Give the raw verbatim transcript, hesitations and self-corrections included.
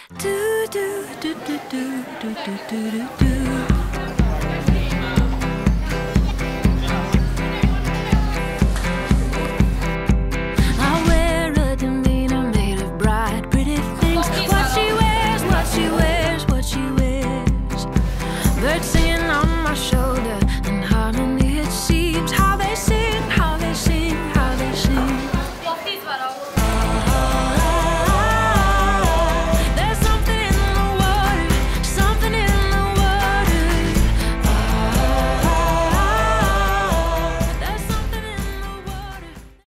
Do do do do do do do do do. I wear a demeanor made of bright, pretty things. What she wears, what she wears, what she wears. Birds singing on my shoulder, in harmony it seems.